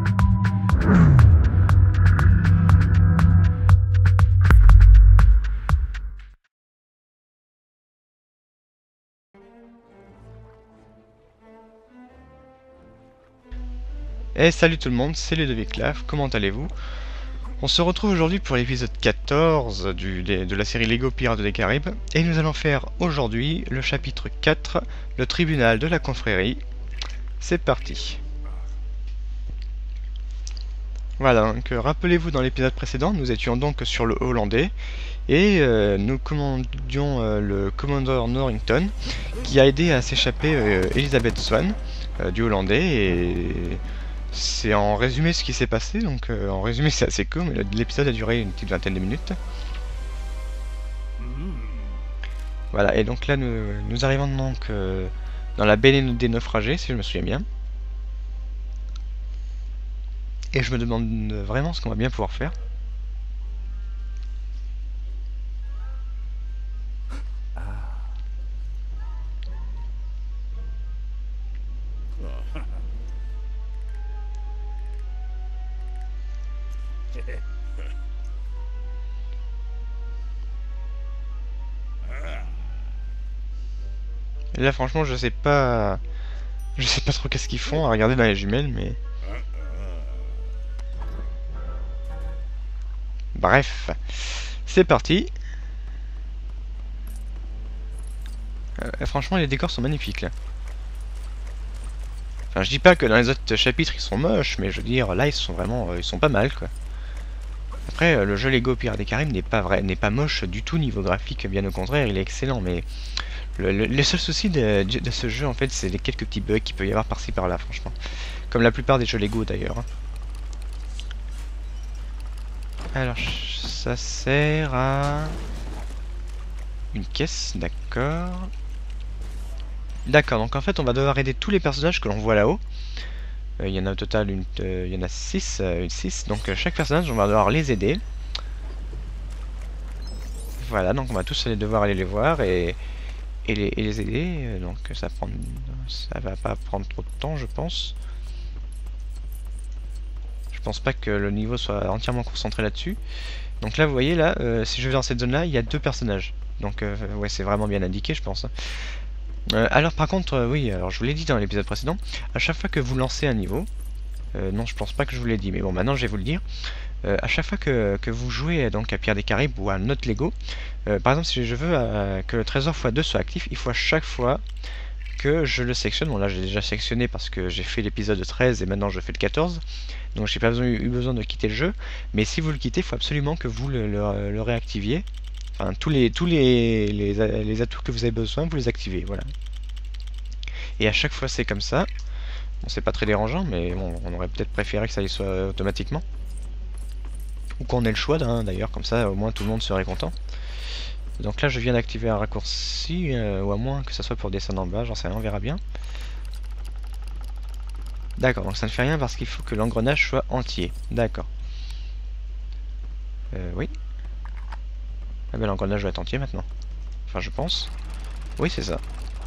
Et salut tout le monde, c'est Ludovic Laf, comment allez-vous? On se retrouve aujourd'hui pour l'épisode 14 de la série Lego Pirates des Caraïbes, et nous allons faire aujourd'hui le chapitre 4, le tribunal de la confrérie. C'est parti. Voilà, donc rappelez-vous, dans l'épisode précédent, nous étions donc sur le Hollandais, et nous commandions le commandeur Norrington, qui a aidé à s'échapper Elizabeth Swan du Hollandais, et c'est en résumé ce qui s'est passé. Donc en résumé c'est assez court, mais l'épisode a duré une petite vingtaine de minutes. Voilà, et donc là nous arrivons donc dans la baie des naufragés, si je me souviens bien. Et je me demande vraiment ce qu'on va bien pouvoir faire. Et là franchement je sais pas trop qu'est-ce qu'ils font à regarder dans les jumelles, mais bref, c'est parti. Franchement les décors sont magnifiques là. Enfin je dis pas que dans les autres chapitres ils sont moches, mais je veux dire là ils sont vraiment ils sont pas mal quoi. Après le jeu Lego Pirates des Caraïbes n'est pas moche du tout niveau graphique, bien au contraire il est excellent, mais le seul souci de ce jeu en fait c'est les quelques petits bugs qu'il peut y avoir par-ci par-là franchement. Comme la plupart des jeux Lego d'ailleurs. Hein. Alors ça sert à une caisse, d'accord. D'accord, donc en fait on va devoir aider tous les personnages que l'on voit là-haut. Il y en a au total il y en a 6, donc chaque personnage on va devoir les aider. Voilà, donc on va tous devoir aller les voir et les aider, donc ça va pas prendre trop de temps je pense. Je pense pas que le niveau soit entièrement concentré là-dessus. Donc là vous voyez là, si je vais dans cette zone là, il y a 2 personnages. Donc ouais c'est vraiment bien indiqué je pense. Alors par contre, oui, alors je vous l'ai dit dans l'épisode précédent, à chaque fois que vous lancez un niveau, non je pense pas que je vous l'ai dit, mais bon maintenant je vais vous le dire, à chaque fois que vous jouez donc à Pirates des Caraïbes ou à un autre Lego, par exemple si je veux que le trésor x2 soit actif, il faut à chaque fois que je le sélectionne. Bon là j'ai déjà sélectionné parce que j'ai fait l'épisode 13 et maintenant je fais le 14, donc j'ai pas eu besoin de quitter le jeu, mais si vous le quittez, il faut absolument que vous le réactiviez. Enfin, tous les atouts que vous avez besoin, vous les activez, voilà. Et à chaque fois c'est comme ça. Bon, c'est pas très dérangeant, mais bon, on aurait peut-être préféré que ça y soit automatiquement. Ou qu'on ait le choix d'ailleurs, comme ça au moins tout le monde serait content. Donc là je viens d'activer un raccourci, ou à moins que ça soit pour descendre en bas, j'en sais rien, on verra bien. D'accord, donc ça ne fait rien parce qu'il faut que l'engrenage soit entier. D'accord. Oui. Ah ben l'engrenage doit être entier maintenant. Enfin je pense. Oui c'est ça.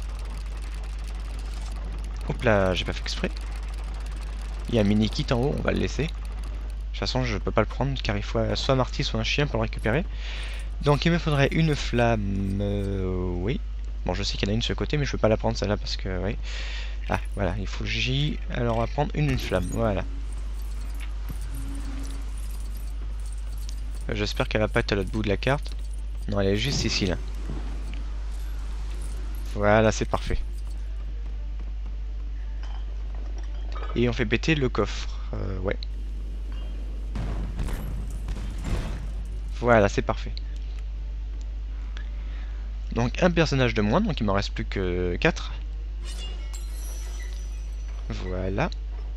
Hop là, j'ai pas fait exprès. Il y a un mini kit en haut, on va le laisser. De toute façon je peux pas le prendre car il faut soit Marty soit un chien pour le récupérer. Donc il me faudrait une flamme, oui. Bon je sais qu'il y en a une sur le côté mais je veux pas la prendre celle-là parce que, oui. Ah voilà, il faut J, alors on va prendre une flamme, voilà. J'espère qu'elle va pas être à l'autre bout de la carte. Non elle est juste ici là. Voilà c'est parfait. Et on fait péter le coffre, ouais. Voilà c'est parfait. Donc un personnage de moins, donc il m'en reste plus que 4. Voilà.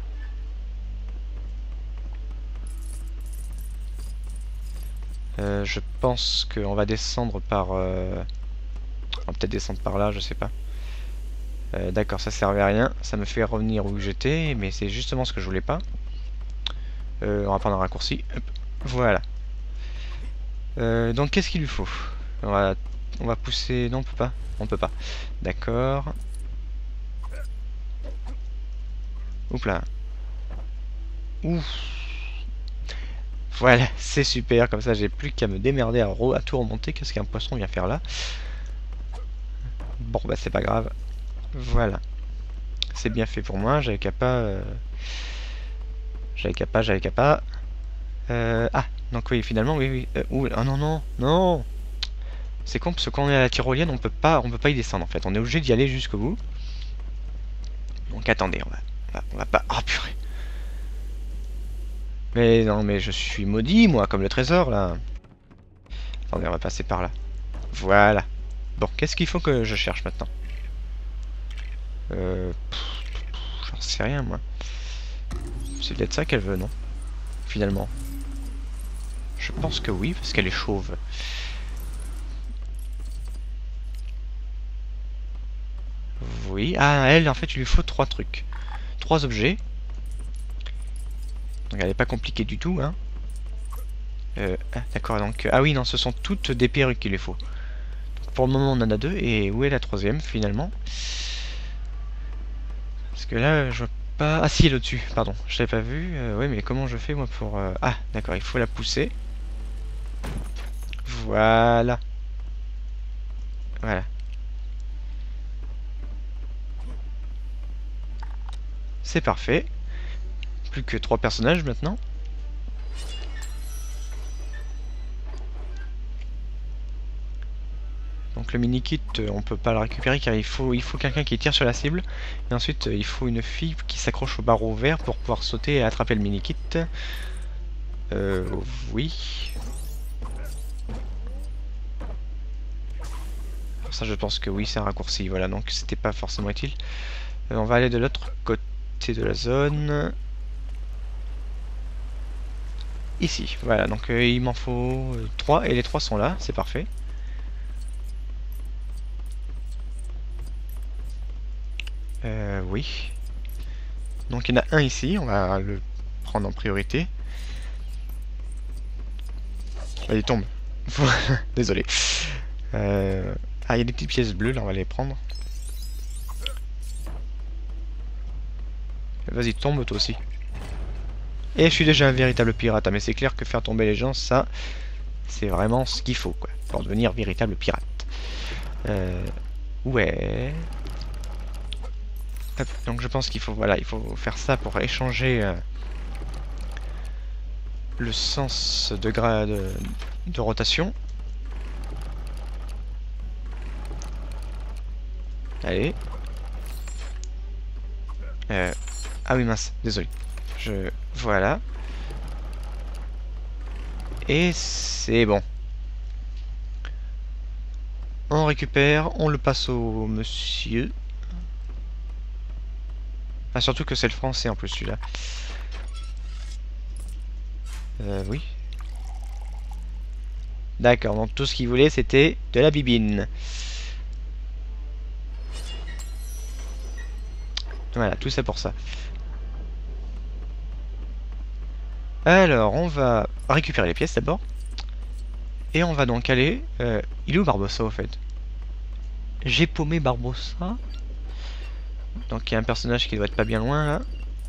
Je pense qu'on va descendre par... On va peut-être descendre par là, je sais pas. D'accord, ça servait à rien. Ça me fait revenir où j'étais, mais c'est justement ce que je voulais pas. On va prendre un raccourci. Hop. Voilà. Donc qu'est-ce qu'il lui faut? On va pousser... Non, on peut pas. On peut pas. D'accord. Oups là. Ouf. Voilà, c'est super, comme ça j'ai plus qu'à me démerder à tout remonter. Qu'est-ce qu'un poisson vient faire là? Bon bah c'est pas grave. Voilà. C'est bien fait pour moi, j'avais qu'à pas... J'avais qu'à pas... Ah, donc oui, finalement, oui, oui. Ah non, non, non. C'est con parce que quand on est à la tyrolienne, on peut pas y descendre en fait. On est obligé d'y aller jusqu'au bout. Donc attendez, on va pas... Oh purée. Mais non, mais je suis maudit, moi, comme le trésor, là. Attendez, on va passer par là. Voilà. Bon, qu'est-ce qu'il faut que je cherche maintenant? J'en sais rien, moi. C'est peut-être ça qu'elle veut, non? Finalement. Je pense que oui, parce qu'elle est chauve. Oui. Ah, elle, en fait, il lui faut 3 trucs. 3 objets. Donc elle n'est pas compliquée du tout, hein. Ah, d'accord, donc... ah oui, non, ce sont toutes des perruques qu'il lui faut. Donc, pour le moment, on en a 2. Et où est la troisième, finalement? Parce que là, je vois pas... Ah si, elle est au-dessus, pardon. Je l'avais pas vu. Oui, mais comment je fais, moi, pour... Ah, d'accord, il faut la pousser. Voilà. Voilà. C'est parfait. Plus que 3 personnages, maintenant. Donc le mini-kit, on peut pas le récupérer car il faut quelqu'un qui tire sur la cible. Et ensuite, il faut une fille qui s'accroche au barreau vert pour pouvoir sauter et attraper le mini-kit. Oui. Ça, je pense que oui, c'est un raccourci. Voilà, donc c'était pas forcément utile. On va aller de l'autre côté de la zone. Ici, voilà. Donc il m'en faut 3 et les 3 sont là, c'est parfait. Oui. Donc il y en a un ici, on va le prendre en priorité. Ah, il tombe. Désolé. Ah, il y a des petites pièces bleues, là, on va les prendre. Vas-y, tombe toi aussi. Et je suis déjà un véritable pirate, hein, mais c'est clair que faire tomber les gens, ça, c'est vraiment ce qu'il faut, quoi, pour devenir véritable pirate. Ouais. Hop, donc je pense qu'il faut, voilà, il faut faire ça pour échanger le sens de grade de rotation. Allez. Ah oui, mince, désolé. Voilà. Et c'est bon. On récupère, on le passe au monsieur. Ah, surtout que c'est le français en plus celui-là. Oui. D'accord, donc tout ce qu'il voulait c'était de la bibine. Voilà, tout ça pour ça. Alors, on va récupérer les pièces d'abord. Et on va donc aller... il est où Barbossa au fait? J'ai paumé Barbossa. Donc il y a un personnage qui doit être pas bien loin là.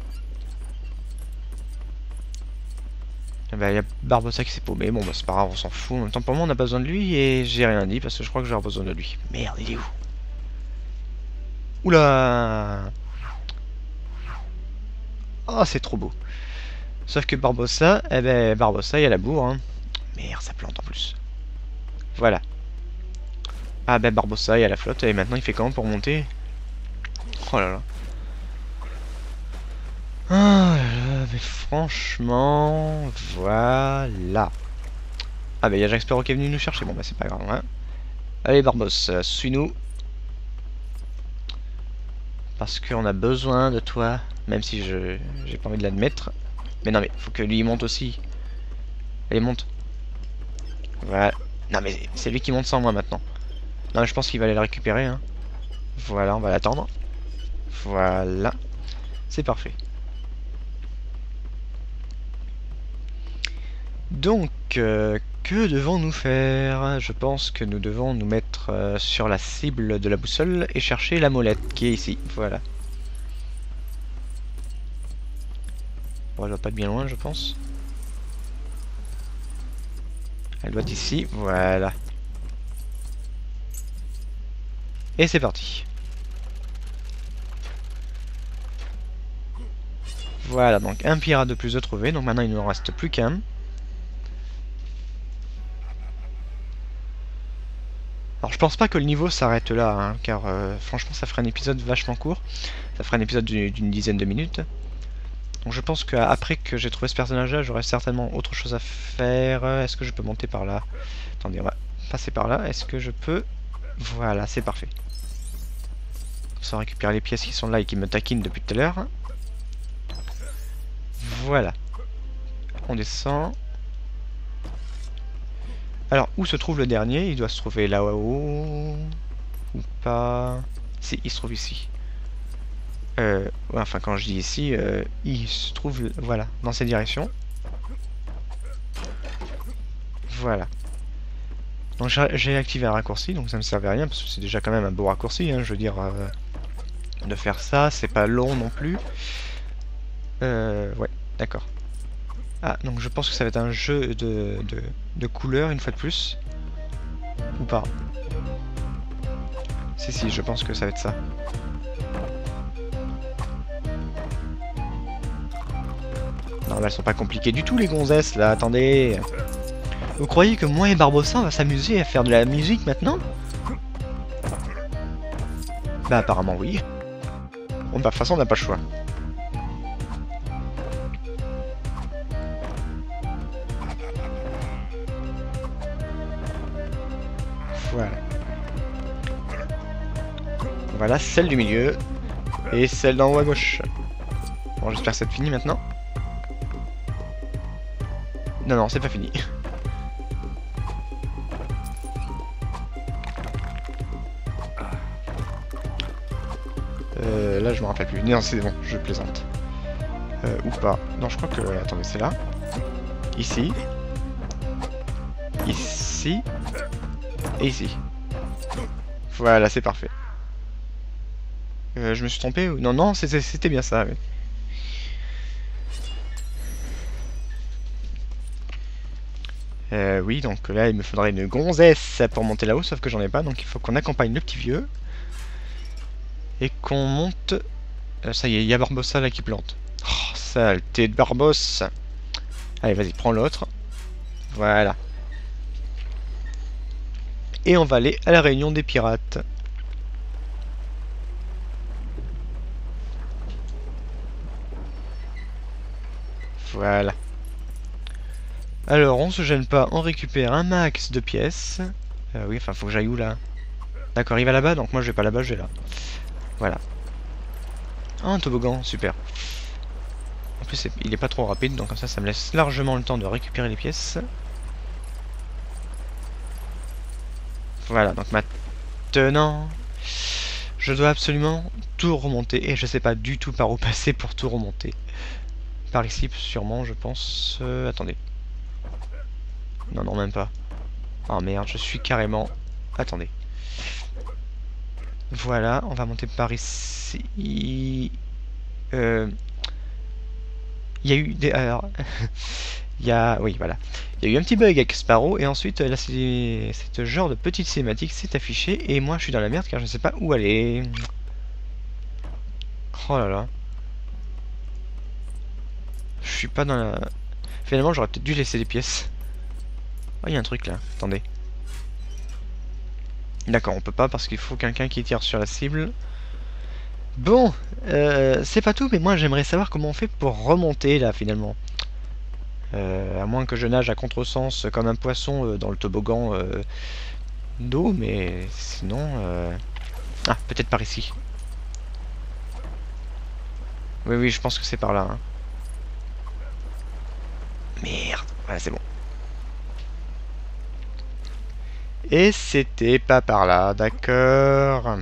Bah, il y a Barbossa qui s'est paumé. Bon bah c'est pas grave, on s'en fout. En même temps pour moi on n'a pas besoin de lui et j'ai rien dit parce que je crois que j'aurai besoin de lui. Merde, il est où? Oula! Oh c'est trop beau. Sauf que Barbossa, eh ben Barbossa il y a la bourre hein. Merde, ça plante en plus. Voilà. Ah ben Barbossa il y a la flotte et maintenant il fait comment pour monter? Oh là là. Ah là là, mais franchement, voilà. Ah bah il y a Jack Sparrow qui est venu nous chercher, bon bah c'est pas grave. Hein. Allez Barbos, suis-nous. Parce qu'on a besoin de toi, même si j'ai pas envie de l'admettre. Mais non mais faut que lui il monte aussi. Allez monte. Voilà. Non mais c'est lui qui monte sans moi maintenant. Non mais je pense qu'il va aller la récupérer. Hein. Voilà, on va l'attendre. Voilà. C'est parfait. Donc, que devons-nous faire? Je pense que nous devons nous mettre sur la cible de la boussole et chercher la molette qui est ici. Voilà. Bon, elle doit pas être bien loin, je pense. Elle doit être ici, voilà. Et c'est parti. Voilà, donc un pirate de plus de trouvé. Donc maintenant il ne nous en reste plus qu'un. Alors je pense pas que le niveau s'arrête là, hein, car franchement ça ferait un épisode vachement court. Ça ferait un épisode d'une dizaine de minutes. Donc je pense qu'après que j'ai trouvé ce personnage là, j'aurai certainement autre chose à faire. Est-ce que je peux monter par là? Attendez, on va passer par là. Est-ce que je peux? Voilà, c'est parfait. Sans récupérer les pièces qui sont là et qui me taquinent depuis tout à l'heure. Voilà. On descend. Alors, où se trouve le dernier? Il doit se trouver là-haut. Ou pas? Si, il se trouve ici. Ouais, enfin, quand je dis ici, il se trouve, voilà, dans cette direction. Voilà. Donc j'ai activé un raccourci, donc ça me servait à rien, parce que c'est déjà quand même un beau raccourci, hein, je veux dire, de faire ça, c'est pas long non plus. Ouais, d'accord. Ah, donc je pense que ça va être un jeu de couleurs, une fois de plus. Ou pas. Si, je pense que ça va être ça. Non, mais elles sont pas compliquées du tout, les gonzesses, là, attendez. Vous croyez que moi et Barbossa, on va s'amuser à faire de la musique maintenant? Bah apparemment oui. Bon bah de toute façon on n'a pas le choix. Voilà. Voilà celle du milieu. Et celle d'en haut à gauche. Bon j'espère que c'est fini maintenant. Non, c'est pas fini. Là je me rappelle plus. Non c'est bon, je plaisante. Ou pas. Non je crois que... Attendez, c'est là. Ici. Ici. Et ici. Voilà, c'est parfait. Je me suis trompé ou... Non, c'était bien ça. Oui. Oui, donc là il me faudrait une gonzesse pour monter là-haut, sauf que j'en ai pas, donc il faut qu'on accompagne le petit vieux. Et qu'on monte... ça y est, il y a Barbossa là qui plante. Oh, saleté de Barbosse. Allez, vas-y, prends l'autre. Voilà. Et on va aller à la réunion des pirates. Voilà. Alors, on se gêne pas, on récupère un max de pièces. Oui, enfin, faut que j'aille où là? D'accord, il va là-bas, donc moi je vais pas là-bas, je vais là. Voilà. Ah, un toboggan, super. En plus, il est pas trop rapide, donc comme ça me laisse largement le temps de récupérer les pièces. Voilà, donc maintenant, je dois absolument tout remonter, et je sais pas du tout par où passer pour tout remonter. Par ici, sûrement, je pense... attendez. Non, même pas. Oh merde, je suis carrément... Attendez. Voilà, on va monter par ici. Il y a eu des... Alors... Il y a... Oui, voilà. Il y a eu un petit bug avec Sparrow, et ensuite, là, c'est ce genre de petite cinématique s'est affiché, et moi, je suis dans la merde, car je ne sais pas où aller. Oh là là. Je suis pas dans la... Finalement, j'aurais peut-être dû laisser les pièces. Oh, il y a un truc, là. Attendez. D'accord, on peut pas, parce qu'il faut quelqu'un qui tire sur la cible. Bon, c'est pas tout, mais moi, j'aimerais savoir comment on fait pour remonter, là, finalement. À moins que je nage à contresens comme un poisson dans le toboggan d'eau, mais sinon... Ah, peut-être par ici. Oui, je pense que c'est par là. Hein. Merde, voilà, c'est bon. Et c'était pas par là, d'accord.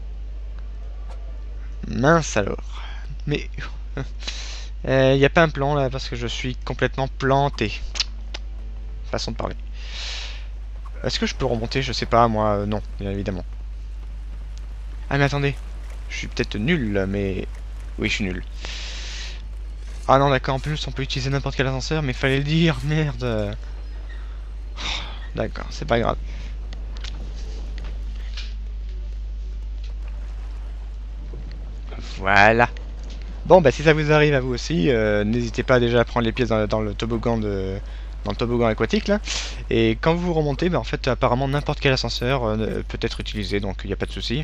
Mince alors. Mais... Il n'y a pas un plan là parce que je suis complètement planté. Façon de parler. Est-ce que je peux remonter? Je sais pas, moi, non, bien évidemment. Ah mais attendez, je suis peut-être nul, mais... Oui, je suis nul. Ah non, d'accord, en plus on peut utiliser n'importe quel ascenseur, mais fallait le dire, merde. D'accord, c'est pas grave. Voilà. Bon, bah si ça vous arrive à vous aussi, n'hésitez pas déjà à prendre les pièces dans le toboggan dans le toboggan aquatique là. Et quand vous remontez, bah en fait apparemment n'importe quel ascenseur peut être utilisé, donc il n'y a pas de souci.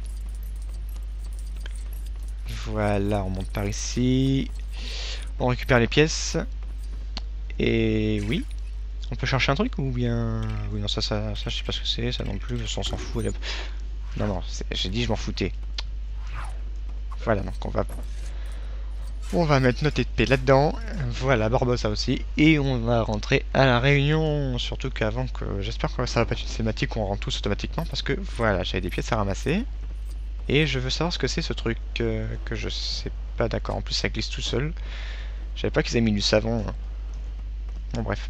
Voilà, on monte par ici. On récupère les pièces. Et oui. On peut chercher un truc ou bien... Oui, non, ça je sais pas ce que c'est, ça non plus, on s'en fout. Non, non, j'ai dit je m'en foutais. Voilà, donc on va mettre notre épée là-dedans. Voilà, Barbossa aussi. Et on va rentrer à la réunion. Surtout qu'avant que... J'espère que ça va pas être une cinématique où on rentre tous automatiquement. Parce que voilà, j'avais des pièces à ramasser. Et je veux savoir ce que c'est ce truc que je sais pas. D'accord, en plus ça glisse tout seul. Je savais pas qu'ils avaient mis du savon. Bon, bref.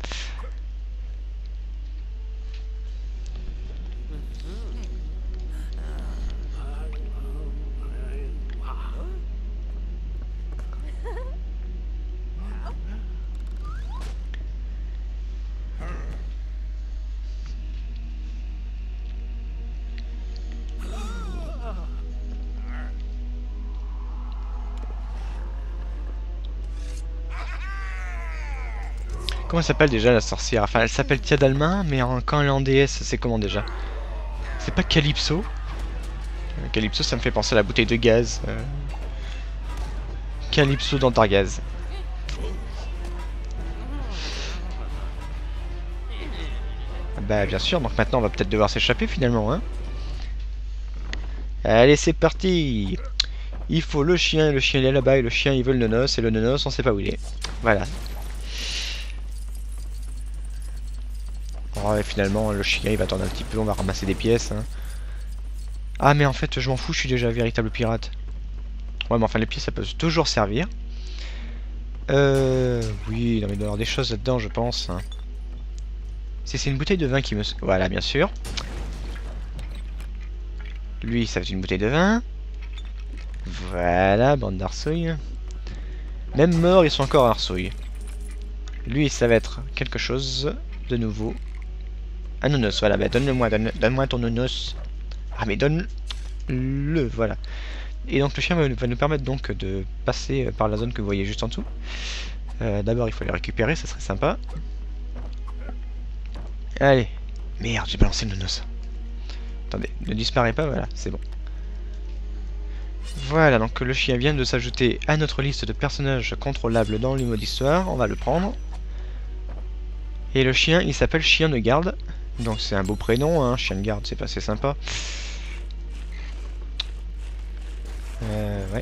Comment elle s'appelle déjà la sorcière? Enfin, elle s'appelle Tiadalma, mais quand elle est en déesse, c'est comment déjà? C'est pas Calypso? Calypso, ça me fait penser à la bouteille de gaz. Calypso dans Targaz. Bah bien sûr, donc maintenant on va peut-être devoir s'échapper finalement, hein. Allez, c'est parti. Il faut le chien il est là-bas, et le chien il veut le nonos, et le nonos on sait pas où il est. Voilà. Ouais, finalement le chien il va attendre un petit peu, on va ramasser des pièces, hein. Ah mais en fait je m'en fous, je suis déjà un véritable pirate. Ouais mais enfin les pièces ça peut toujours servir. Oui, non mais il doit y avoir des choses là-dedans je pense, hein. Si c'est une bouteille de vin qui me... Voilà, bien sûr. Lui, ça va être une bouteille de vin. Voilà, bande d'arsouilles. Même morts, ils sont encore arsouilles. Lui, ça va être quelque chose de nouveau. Un nonos, voilà, bah donne-le-moi, donne-moi ton nonos. Ah mais donne-le, voilà. Et donc le chien va nous permettre donc de passer par la zone que vous voyez juste en dessous. D'abord, il faut les récupérer, ça serait sympa. Allez. Merde, j'ai balancé le nonos. Attendez, ne disparaît pas, voilà, c'est bon. Voilà, donc le chien vient de s'ajouter à notre liste de personnages contrôlables dans le mode histoire. On va le prendre. Et le chien, il s'appelle Chien de Garde. Donc c'est un beau prénom, hein, Chien de Garde, c'est pas assez sympa. Ouais.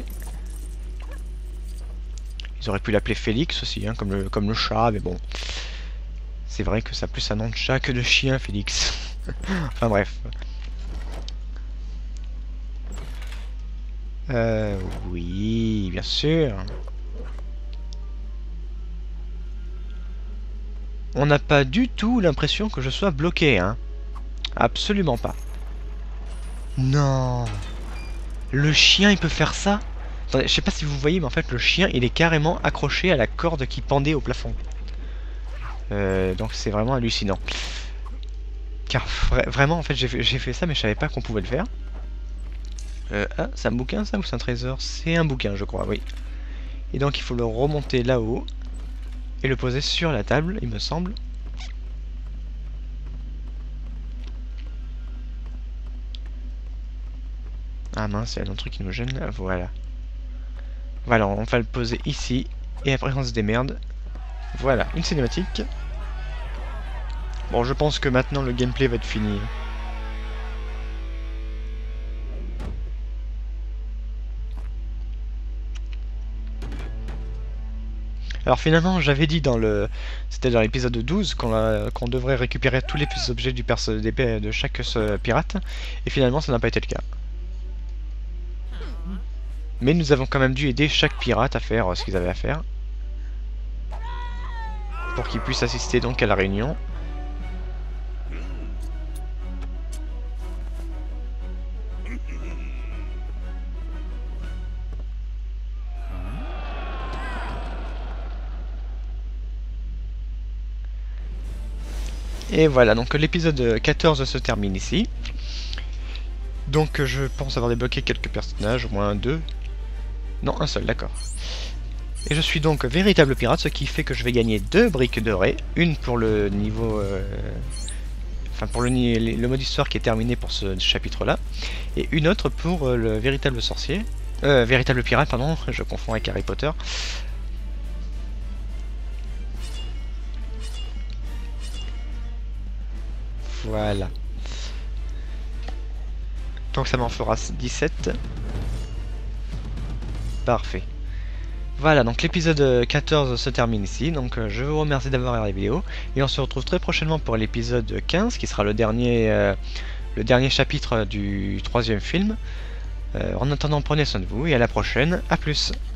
Ils auraient pu l'appeler Félix aussi, hein, comme le chat, mais bon. C'est vrai que ça a plus un nom de chat que de chien, Félix. Enfin bref. Oui, bien sûr. On n'a pas du tout l'impression que je sois bloqué, hein. Absolument pas. Non. Le chien, il peut faire ça? Attendez, je sais pas si vous voyez, mais en fait, le chien, il est carrément accroché à la corde qui pendait au plafond. Donc c'est vraiment hallucinant. Car vraiment, en fait, j'ai fait ça, mais je savais pas qu'on pouvait le faire. Ah, c'est un bouquin ça ou c'est un trésor? C'est un bouquin, je crois, oui. Et donc il faut le remonter là-haut et le poser sur la table, il me semble. Ah mince, il y a un truc qui nous gêne là, voilà. Voilà, on va le poser ici et après on se démerde. Voilà, une cinématique. Bon, je pense que maintenant le gameplay va être fini. Alors finalement, j'avais dit c'était dans l'épisode 12 qu'on devrait récupérer tous les objets de chaque pirate, et finalement ça n'a pas été le cas. Mais nous avons quand même dû aider chaque pirate à faire ce qu'ils avaient à faire, pour qu'ils puissent assister donc à la réunion. Et voilà, donc l'épisode 14 se termine ici. Donc je pense avoir débloqué quelques personnages, au moins 2. Non, un seul, d'accord. Et je suis donc véritable pirate, ce qui fait que je vais gagner 2 briques dorées. Une pour le niveau... Enfin pour le mode histoire qui est terminé pour ce chapitre-là. Et une autre pour le véritable sorcier. Véritable pirate, pardon, je confonds avec Harry Potter. Voilà. Donc ça m'en fera 17. Parfait. Voilà, donc l'épisode 14 se termine ici, donc je vous remercie d'avoir regardé la vidéo, et on se retrouve très prochainement pour l'épisode 15, qui sera le dernier chapitre du 3e film. En attendant, prenez soin de vous, et à la prochaine, à plus.